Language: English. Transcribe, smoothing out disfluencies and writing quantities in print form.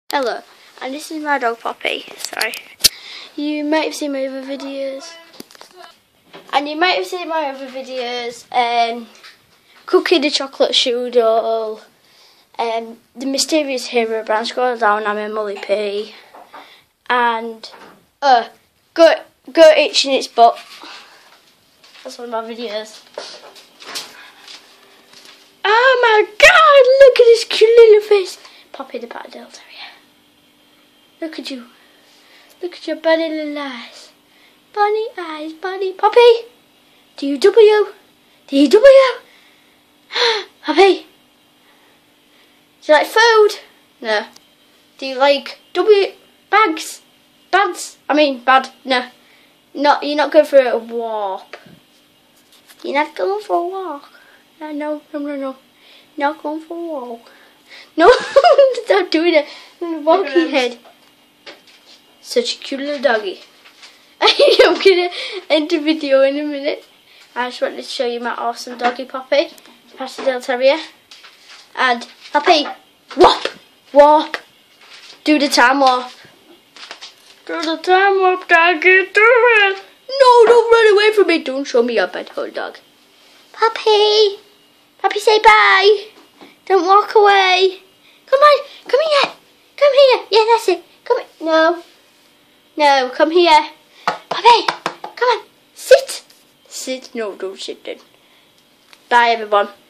Hello, and this is my dog Poppy. Sorry. You might have seen my other videos. Cookie the chocolate shoe doll, the mysterious hero brand, scroll down, I'm in Mully P, and go itching its butt. That's one of my videos. Oh my god, look at this cute little face. Poppy the Patterdale Terrier. Look at you. Look at your bunny little eyes. Bunny eyes, bunny. Poppy! D-U-W. D-U-W. Poppy. Do you like food? No. Do you like bags? Bads? I mean, bad. No. You're not going for a walk. You're not going for a walk. No. Not going for a walk. No, stop doing it. Wonky head. Such a cute little doggy. I'm gonna end the video in a minute. I just wanted to show you my awesome doggy Poppy, Patterdale Terrier. And Poppy, warp. Do the time warp. Do the time warp, doggy. Do it. No, don't run away from me. Don't show me your bed hole, dog. Poppy, say bye. Don't walk away. Come on, come here. Come here. Yeah, that's it. Come here. No, come here. Poppy, come on. Sit. No, don't sit then. Bye, everyone.